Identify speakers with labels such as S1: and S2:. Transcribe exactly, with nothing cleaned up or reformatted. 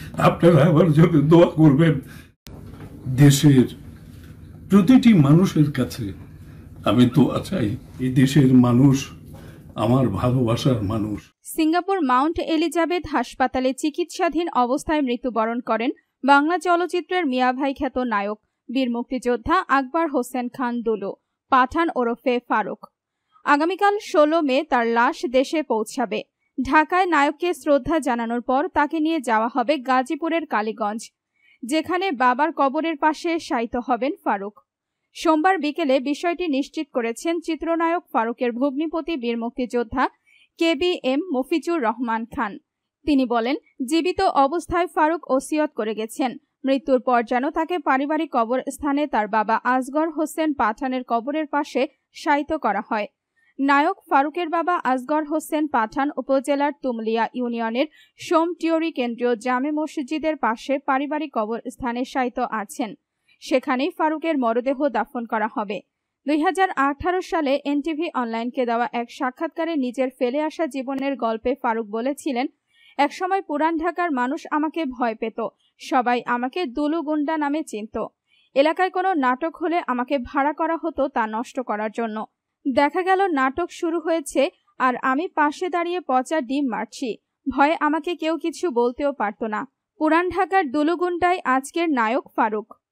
S1: আপনারা আমার জন্য দোয়া করবেন। দেশের প্রতিটি মানুষের কাছে আমি দোয়া চাই। এই দেশের মানুষ আমার ভালোবাসার মানুষ।
S2: সিঙ্গাপুর মাউন্ট এলিজাবেথ হাসপাতালে চিকিৎসাধীন অবস্থায় মৃত্যুবরণ করেন বাংলা চলচ্চিত্রের মিয়া ভাই খ্যাত নায়ক বীর মুক্তিযোদ্ধা আকবর হোসেন খান দুলু, পাঠান ওরফে ফারুক। আগামীকাল ষোলো মে তার লাশ দেশে পৌঁছাবে। ঢাকায় নায়ককে শ্রদ্ধা জানানোর পর তাকে নিয়ে যাওয়া হবে গাজীপুরের কালীগঞ্জ, যেখানে বাবার কবরের পাশে শায়িত হবেন ফারুক। সোমবার বিকেলে বিষয়টি নিশ্চিত করেছেন চিত্রনায়ক ফারুকের ভগ্নিপতি বীর মুক্তিযোদ্ধা K B M Mofizur Rahman Khan. তিনি বলেন, জীবিত অবস্থায় ফারুক ওসিয়ত করে গেছেন মৃত্যুর পর যেন তাকে পারিবারিক কবরস্থানে তার বাবা আসগর হোসেন পাঠানের কবরের পাশে শায়িত করা হয়। নায়ক ফারুকের বাবা আসগর হোসেন পাঠান উপজেলার তুমলিয়া ইউনিয়নের সোমটিয়রি কেন্দ্রীয় জামে মসজিদের পাশে পারিবারিক কবরস্থানে শায়িত আছেন। সেখানেই ফারুকের মরদেহ দাফন করা হবে। দুই হাজার আঠারো সালে এনটিভি অনলাইনকে দেওয়া এক সাক্ষাৎকারে নিজের ফেলে আসা জীবনের গল্পে ফারুক বলেছিলেন, একসময় পুরান ঢাকার মানুষ আমাকে ভয় পেত, সবাই আমাকে দুলু গুন্ডা নামে চিনত। এলাকায় কোনো নাটক হলে আমাকে ভাড়া করা হতো তা নষ্ট করার জন্য। দেখা গেল নাটক শুরু হয়েছে আর আমি পাশে দাঁড়িয়ে পচা ডিম মারছি, ভয়ে আমাকে কেউ কিছু বলতেও পারত না। পুরান ঢাকার দুলু গুন্ডাই আজকের নায়ক ফারুক।